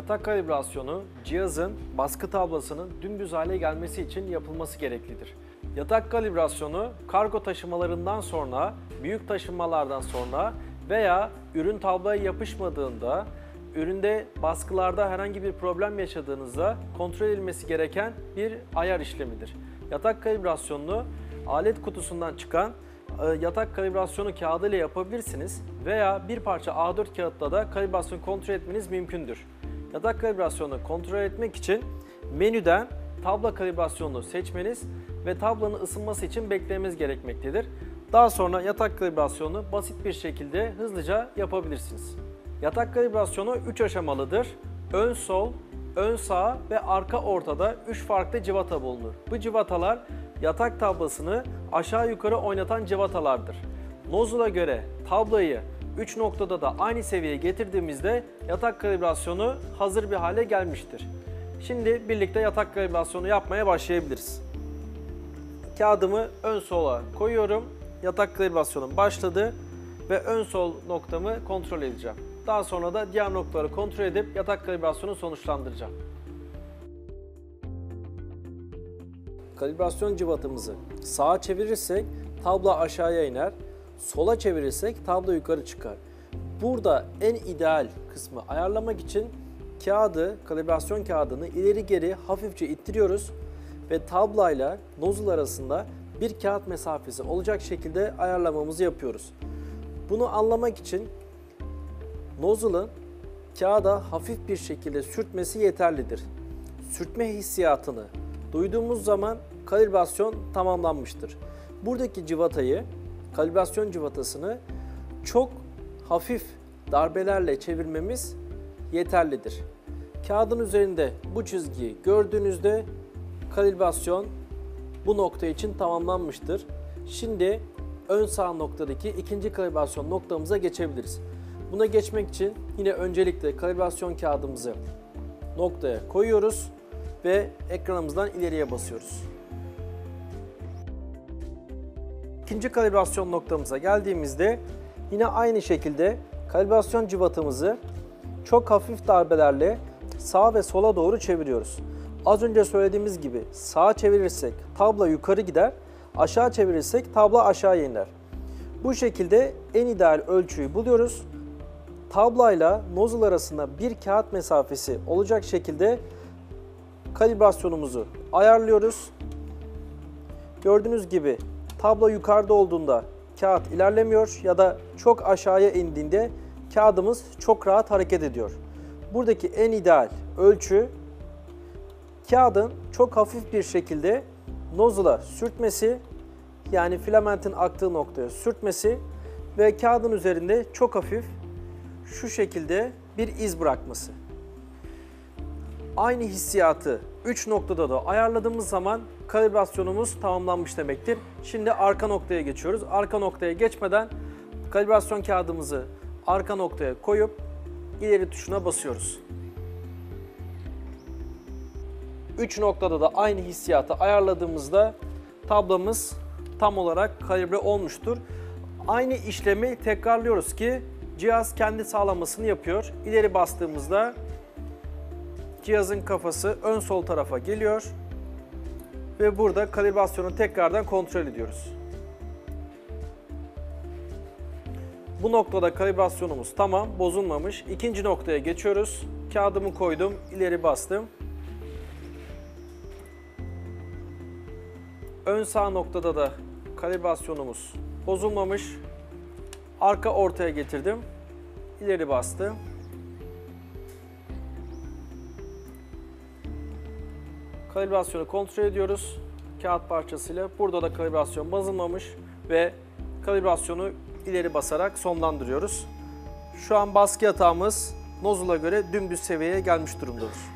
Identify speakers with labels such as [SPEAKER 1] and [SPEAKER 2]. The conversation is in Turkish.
[SPEAKER 1] Yatak kalibrasyonu, cihazın baskı tablasının dümdüz hale gelmesi için yapılması gereklidir. Yatak kalibrasyonu, kargo taşımalarından sonra, büyük taşımalardan sonra veya ürün tabloya yapışmadığında, üründe baskılarda herhangi bir problem yaşadığınızda kontrol edilmesi gereken bir ayar işlemidir. Yatak kalibrasyonunu alet kutusundan çıkan yatak kalibrasyonu kağıdı ile yapabilirsiniz veya bir parça A4 kağıtla da kalibrasyon kontrol etmeniz mümkündür. Yatak kalibrasyonunu kontrol etmek için menüden tabla kalibrasyonunu seçmeniz ve tablanın ısınması için beklemeniz gerekmektedir. Daha sonra yatak kalibrasyonunu basit bir şekilde hızlıca yapabilirsiniz. Yatak kalibrasyonu 3 aşamalıdır. Ön sol, ön sağ ve arka ortada 3 farklı cıvata bulunur. Bu cıvatalar yatak tablasını aşağı yukarı oynatan cıvatalardır. Nozzle'a göre tablayı 3 noktada da aynı seviyeye getirdiğimizde yatak kalibrasyonu hazır bir hale gelmiştir. Şimdi birlikte yatak kalibrasyonu yapmaya başlayabiliriz. Kağıdımı ön sola koyuyorum. Yatak kalibrasyonum başladı ve ön sol noktamı kontrol edeceğim. Daha sonra da diğer noktaları kontrol edip yatak kalibrasyonu sonuçlandıracağım. Kalibrasyon cıvatamızı sağa çevirirsek tablo aşağıya iner, sola çevirirsek tablo yukarı çıkar. Burada en ideal kısmı ayarlamak için kalibrasyon kağıdını ileri geri hafifçe ittiriyoruz ve tablayla nozzle arasında bir kağıt mesafesi olacak şekilde ayarlamamızı yapıyoruz. Bunu anlamak için nozzle'ın kağıda hafif bir şekilde sürtmesi yeterlidir. Sürtme hissiyatını duyduğumuz zaman kalibrasyon tamamlanmıştır. Buradaki cıvatayı, kalibrasyon cıvatasını çok hafif darbelerle çevirmemiz yeterlidir. Kağıdın üzerinde bu çizgiyi gördüğünüzde kalibrasyon bu nokta için tamamlanmıştır. Şimdi ön sağ noktadaki ikinci kalibrasyon noktamıza geçebiliriz. Buna geçmek için yine öncelikle kalibrasyon kağıdımızı noktaya koyuyoruz ve ekranımızdan ileriye basıyoruz. İkinci kalibrasyon noktamıza geldiğimizde yine aynı şekilde kalibrasyon cıvatamızı çok hafif darbelerle sağa ve sola doğru çeviriyoruz. Az önce söylediğimiz gibi sağa çevirirsek tablo yukarı gider, aşağı çevirirsek tablo aşağı iner. Bu şekilde en ideal ölçüyü buluyoruz. Tablayla nozzle arasında bir kağıt mesafesi olacak şekilde kalibrasyonumuzu ayarlıyoruz. Gördüğünüz gibi tablo yukarıda olduğunda kağıt ilerlemiyor ya da çok aşağıya indiğinde kağıdımız çok rahat hareket ediyor. Buradaki en ideal ölçü kağıdın çok hafif bir şekilde nozzle'a sürtmesi, yani filamentin aktığı noktaya sürtmesi ve kağıdın üzerinde çok hafif şu şekilde bir iz bırakması. Aynı hissiyatı 3 noktada da ayarladığımız zaman kalibrasyonumuz tamamlanmış demektir. Şimdi arka noktaya geçiyoruz. Arka noktaya geçmeden kalibrasyon kağıdımızı arka noktaya koyup ileri tuşuna basıyoruz. 3 noktada da aynı hissiyatı ayarladığımızda tablomuz tam olarak kalibre olmuştur. Aynı işlemi tekrarlıyoruz ki cihaz kendi sağlamasını yapıyor. İleri bastığımızda cihazın kafası ön sol tarafa geliyor ve burada kalibrasyonu tekrardan kontrol ediyoruz. Bu noktada kalibrasyonumuz tamam, bozulmamış. İkinci noktaya geçiyoruz. Kağıdımı koydum, ileri bastım. Ön sağ noktada da kalibrasyonumuz bozulmamış. Arka ortaya getirdim. İleri bastım. Kalibrasyonu kontrol ediyoruz. Kağıt parçasıyla. Burada da kalibrasyon bozulmamış ve kalibrasyonu ileri basarak sonlandırıyoruz. Şu an baskı yatağımız nozzle'a göre dümdüz seviyeye gelmiş durumdadır.